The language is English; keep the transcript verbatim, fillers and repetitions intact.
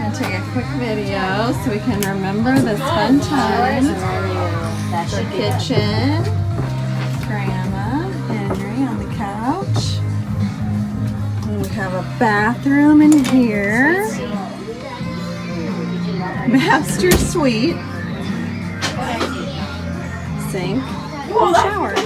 gonna take a quick video so we can remember this fun time. The kitchen, Grandma, Henry on the couch. And we have a bathroom in here. Master suite. Sink, and shower.